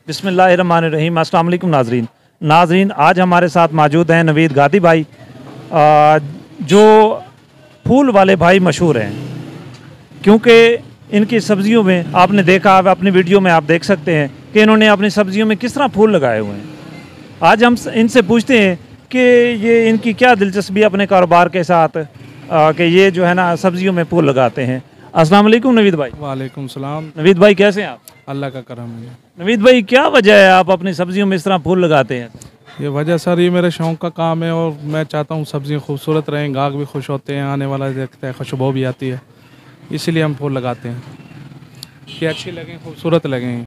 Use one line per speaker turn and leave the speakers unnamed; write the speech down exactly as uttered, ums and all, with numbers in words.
बिस्मिल्लाहिर्रहमानिर्रहीम। अस्सलाम वालेकुम नाजरीन नाजरीन आज हमारे साथ मौजूद हैं नवीद गादी भाई, जो फूल वाले भाई मशहूर हैं क्योंकि इनकी सब्जियों में आपने देखा, अपनी वीडियो में आप देख सकते हैं कि इन्होंने अपनी सब्जियों में किस तरह फूल लगाए हुए हैं। आज हम इनसे पूछते हैं कि ये इनकी क्या दिलचस्पी अपने कारोबार के साथ कि ये जो है ना सब्जियों में फूल लगाते हैं। अस्सलाम वालेकुम नवीद भाई।
वालेकुम सलाम।
नवीद भाई कैसे हैं आप?
अल्लाह का करम है।
नवीद भाई क्या वजह है आप अपनी सब्जियों में इस तरह फूल लगाते हैं?
ये वजह सर ये मेरे शौक़ का काम है और मैं चाहता हूँ सब्जियाँ खूबसूरत रहें, गाहक भी खुश होते हैं, आने वाला देखता है, खुशबू भी आती है, इसीलिए हम फूल लगाते हैं कि अच्छी लगें, खूबसूरत लगें।